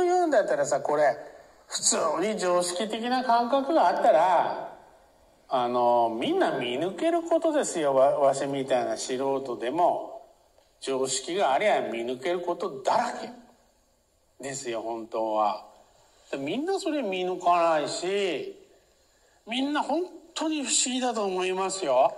言うんだったらさ、これ普通に常識的な感覚があったらみんな見抜けることですよ。わしみたいな素人でも常識がありゃ見抜けることだらけですよ、本当は。みんなそれ見抜かないし、みんな本当に不思議だと思いますよ。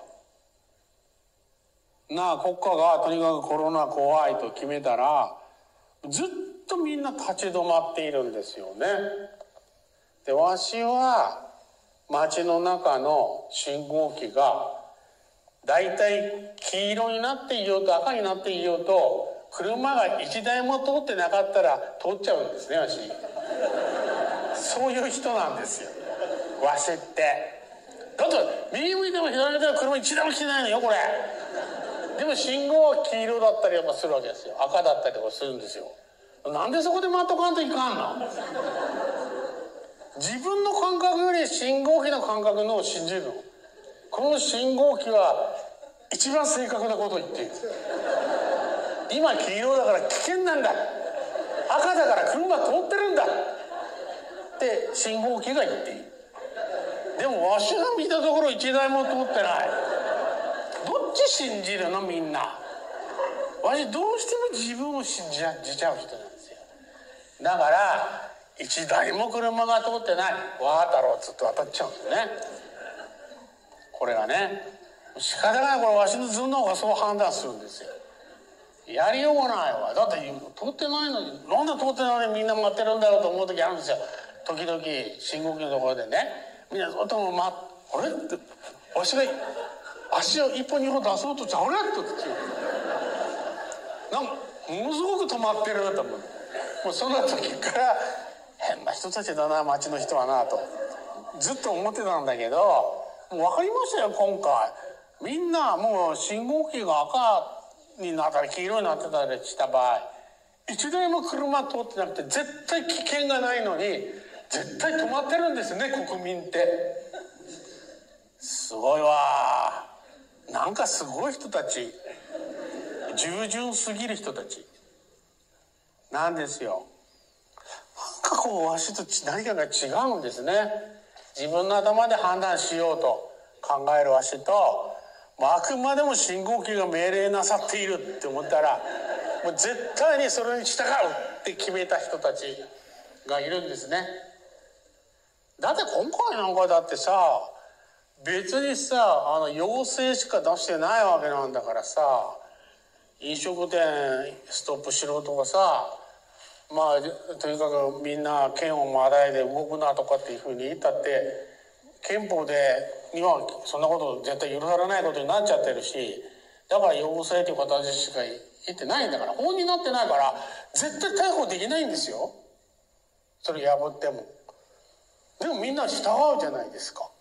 国家がとにかくコロナ怖いと決めたらずっとみんな立ち止まっているんですよね。で、わしは街の中の信号機がだいたい黄色になっていようと赤になっていようと車が一台も通ってなかったら通っちゃうんですね、わし。そういう人なんですよ、わしって。だって右向いても左向いても車一台も来てないのよ、これ。でも信号は黄色だったりするわけですよ、赤だったりとかするんですよ。なんでそこで待っとかんといかんの。自分の感覚より信号機の感覚のを信じるの。この信号機は一番正確なことを言っている。今黄色だから危険なんだ、赤だから車通ってるんだって信号機が言っている。でもわしが見たところ一台も通ってない。どっち信じるの、みんな。わしどうしても自分を信じちゃう人なんですよ。だから一台も車が通ってない、わーたろうっつって渡っちゃうんですよね。これがね、仕方がない。これわしの頭脳がそう判断するんですよ。やりようがないわ。だって通ってないのに、なんで通ってないのにみんな待ってるんだろうと思う時あるんですよ。時々信号機のところでね、みんなずっとあれってわしが足を一歩二歩出そうとして、あれってなんかものすごく止まってると思う。もうその時から変な人たちだな、街の人はなとずっと思ってたんだけど、もう分かりましたよ、今回。みんなもう信号機が赤になったり黄色になってたりした場合、一台も車通ってなくて絶対危険がないのに絶対止まってるんですね、国民って。すごいわ。なんかすごい人たち、従順すぎる人たちなんですよ。なんかこうわしと何かが違うんですね。自分の頭で判断しようと考えるわしと、あくまでも信号機が命令なさっているって思ったらもう絶対にそれに従うって決めた人たちがいるんですね。だって今回なんかだってさ、別にさ要請しか出してないわけなんだからさ、飲食店ストップしろとかさ、とにかくみんな剣をまたいで動くなとかっていうふうに言ったって憲法で日本はそんなこと絶対許されないことになっちゃってるし、だから要請という形しか言ってないんだから、法になってないから絶対逮捕できないんですよ、それ破っても。でもみんな従うじゃないですか。